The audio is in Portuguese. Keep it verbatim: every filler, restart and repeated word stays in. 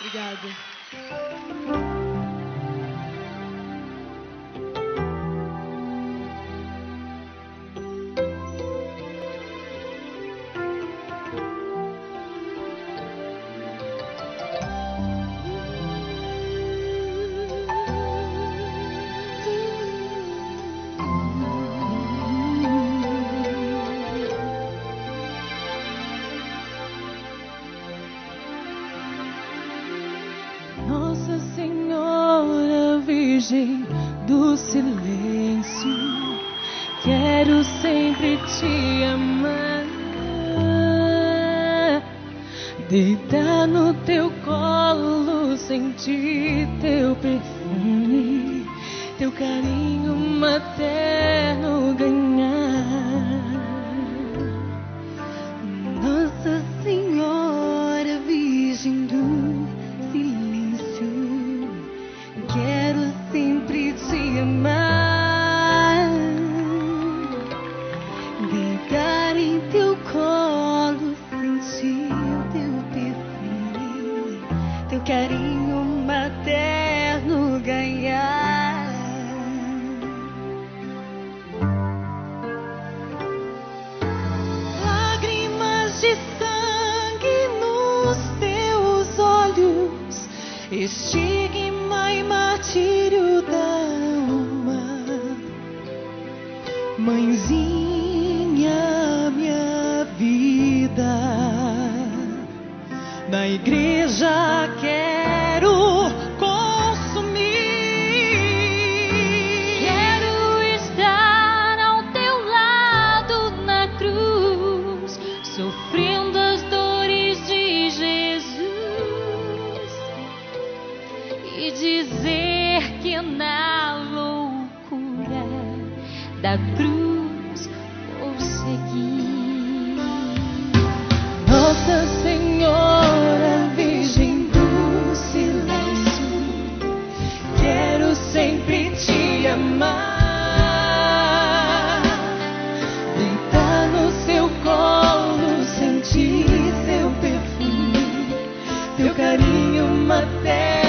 Obrigada. Nossa Senhora Virgem do Silêncio, quero sempre te amar, deitar no teu colo, sentir teu perfume, teu carinho materno ganhar. Nossa Senhora Virgem do Silêncio, quero sempre te amar, deitar em teu colo, sentir teu perfume, teu carinho materno ganhar. Lágrimas de sangue nos teus olhos, estigma e martírio da alma. Mãezinha, minha vida, na igreja quero consumir. Quero estar ao teu lado na cruz, sofrendo as dores de Jesus, e dizer que na loucura da cruz vou seguir. Nossa Senhora Virgem do Silêncio, quero sempre te amar, deitar no seu colo, sentir seu perfume, teu carinho materno